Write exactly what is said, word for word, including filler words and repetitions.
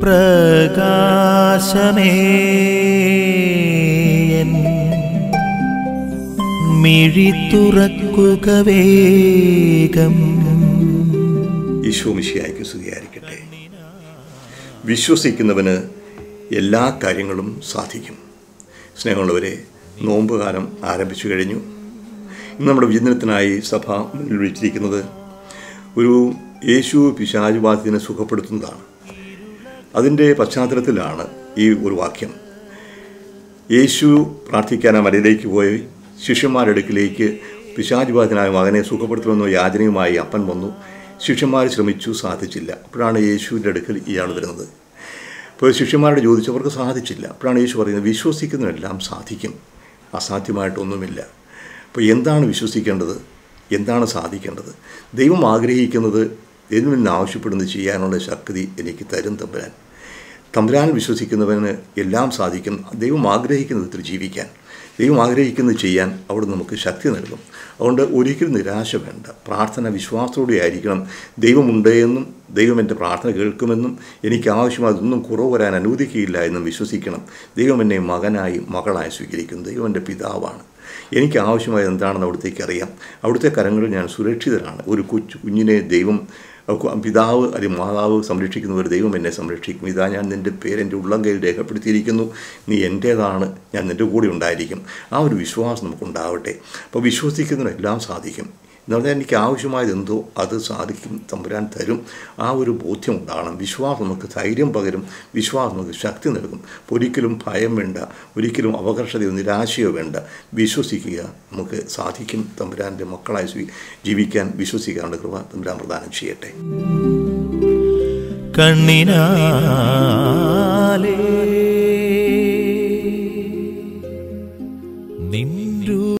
പ്രകാശമേ മിഴി തുറക്കുക വേഗം. ഈശോ മിശിഹായ്ക്ക് സ്തുതിയായിരിക്കട്ടെ. വിശ്വസിക്കുന്നവന് എല്ലാ കാര്യങ്ങളും സാധിക്കും. സ്നേഹമുള്ളവരെ, നോമ്പ് കാലം ആരംഭിച്ചു കഴിഞ്ഞു. ഇന്ന് നമ്മുടെ വിചിന്തനത്തിനായി സഭ മുന്നിൽ വെച്ചിരിക്കുന്നത് ഒരു യേശു പിശാചുബാധത്തിനെ സുഖപ്പെടുത്തുന്നതാണ്. അതിൻ്റെ പശ്ചാത്തലത്തിലാണ് ഈ ഒരു വാക്യം. യേശു പ്രാർത്ഥിക്കാൻ ആ മലയിലേക്ക് പോയി ശിഷ്യന്മാരുടെ അടുക്കിലേക്ക് പിശാചുബാധനായ മകനെ സുഖപ്പെടുത്തുമെന്ന യാചനയുമായി അപ്പൻ വന്നു. ശിഷ്യന്മാർ ശ്രമിച്ചു, സാധിച്ചില്ല. അപ്പോഴാണ് യേശുവിൻ്റെ അടുക്കൽ ഇയാൾ വരുന്നത്. അപ്പോൾ ശിഷ്യന്മാരോട് ചോദിച്ചവർക്ക് സാധിച്ചില്ല. അപ്പോഴാണ് യേശു പറയുന്നത്, വിശ്വസിക്കുന്നതെല്ലാം സാധിക്കും, അസാധ്യമായിട്ടൊന്നുമില്ല. അപ്പോൾ എന്താണ് വിശ്വസിക്കേണ്ടത്, എന്താണ് സാധിക്കേണ്ടത്? ദൈവം ആഗ്രഹിക്കുന്നത്, ദൈവം എന്നെ ആവശ്യപ്പെടുന്നത് ചെയ്യാനുള്ള ശക്തി എനിക്ക് തരും തമ്പുരാൻ. തമ്പുരാൻ വിശ്വസിക്കുന്നവന് എല്ലാം സാധിക്കും. ദൈവം ആഗ്രഹിക്കുന്ന വിധത്തിൽ ജീവിക്കാൻ, ദൈവം ആഗ്രഹിക്കുന്നത് ചെയ്യാൻ അവിടെ നമുക്ക് ശക്തി നൽകും. അതുകൊണ്ട് ഒരിക്കലും നിരാശ വേണ്ട. പ്രാർത്ഥന വിശ്വാസത്തോടെ ആയിരിക്കണം. ദൈവമുണ്ട് എന്നും ദൈവം എൻ്റെ പ്രാർത്ഥന കേൾക്കുമെന്നും എനിക്ക് ആവശ്യമായതൊന്നും കുറവ് വരാൻ അനുവദിക്കുകയില്ല എന്നും വിശ്വസിക്കണം. ദൈവം എന്നെ മകനായി മകളായി സ്വീകരിക്കും. ദൈവം എൻ്റെ പിതാവാണ്. എനിക്ക് ആവശ്യമായത് എന്താണെന്ന് അവിടത്തേക്ക് അറിയാം. അവിടുത്തെ കരങ്ങളിൽ ഞാൻ സുരക്ഷിതരാണ്. ഒരു കൊച്ചു കുഞ്ഞിനെ ദൈവം പിതാവ് അല്ലെങ്കിൽ മാതാവ് സംരക്ഷിക്കുന്നവർ ദൈവം എന്നെ സംരക്ഷിക്കും. ഇതാ ഞാൻ നിൻ്റെ പേര് എൻ്റെ ഉള്ളം കയ്യിൽ രേഖപ്പെടുത്തിയിരിക്കുന്നു, നീ എൻ്റേതാണ്, ഞാൻ നിൻ്റെ കൂടെ ഉണ്ടായിരിക്കും. ആ ഒരു വിശ്വാസം നമുക്കുണ്ടാവട്ടെ. അപ്പോൾ വിശ്വസിക്കുന്നതിനെല്ലാം സാധിക്കും. എന്ന് പറഞ്ഞാൽ എനിക്ക് ആവശ്യമായത് എന്തോ അത് സാധിക്കും, തമ്പുരാൻ തരും. ആ ഒരു ബോധ്യം ഉണ്ടാകണം. വിശ്വാസം നമുക്ക് ധൈര്യം പകരും, വിശ്വാസം നമുക്ക് ശക്തി നൽകും. ഒരിക്കലും ഭയം വേണ്ട, ഒരിക്കലും അപകർഷതയോ നിരാശയോ വേണ്ട. വിശ്വസിക്കുക, നമുക്ക് സാധിക്കും. തമ്പുരാൻ്റെ മക്കളായി ജീവിക്കാൻ വിശ്വസിക്കാനുള്ള കൃപ തമ്പുരാൻ പ്രദാനം ചെയ്യട്ടെ. കണ്ണിനാലേ നിൻ